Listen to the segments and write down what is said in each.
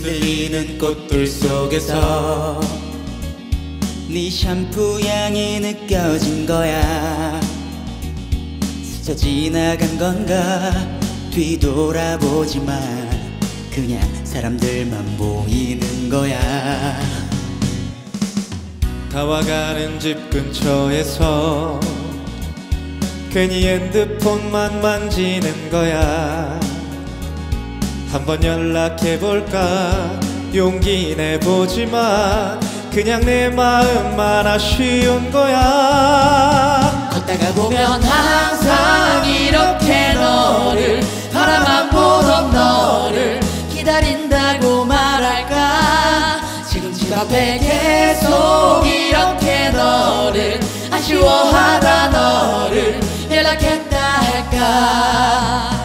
흔들리는 꽃들 속에서 네 샴푸 향이 느껴진 거야. 스쳐 지나간 건가 뒤돌아보지만 그냥 사람들만 보이는 거야. 다와가는 집 근처에서 괜히 핸드폰만 만지는 거야. 한번 연락해볼까 용기 내보지만 그냥 내 마음만 아쉬운 거야. 걷다가 보면 항상 이렇게 너를 바라만 보던 너를 기다린다고 말할까. 지금 집 앞에 계속 이렇게 너를 아쉬워하다 너를 연락했다 할까.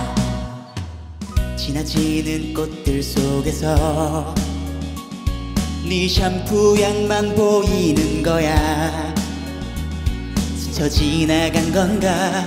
지나치는 꽃들 속에서 네 샴푸 향만 보이는 거야. 스쳐 지나간 건가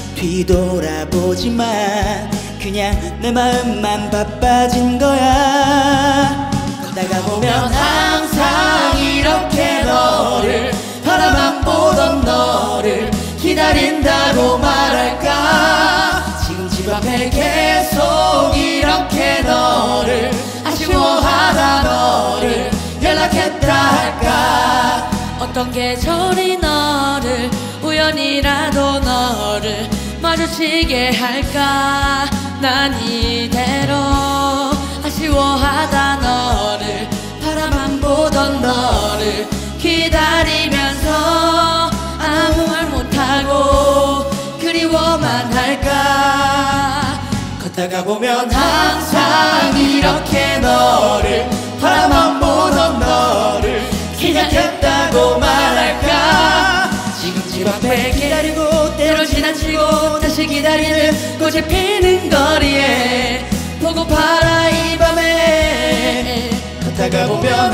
뒤돌아보지만 그냥 내 마음만 바빠진 거야. 걷다가 보면 항상 이렇게 너를 바라만 보던 너를 기다린다고 말할까. 지금 집 앞에 계속 이렇게 너를 아쉬워하다 너를 연락했다 할까. 어떤 계절이 너를 우연이라도 너를 마주치게 할까. 난 이대로 아쉬워하다 너를 바라만 보던 너를 기다리면서 아무 말 못하고 그리워만 할까. 걷다가 보면 항상 이렇게 너를 바라만 보던 너를 기다렸다고 말할까. 지금 집 앞에 기다리고 때로 지나치고 다시 기다리는 꽃이 피는 거리에 보고파라 이 밤에. 걷다가 보면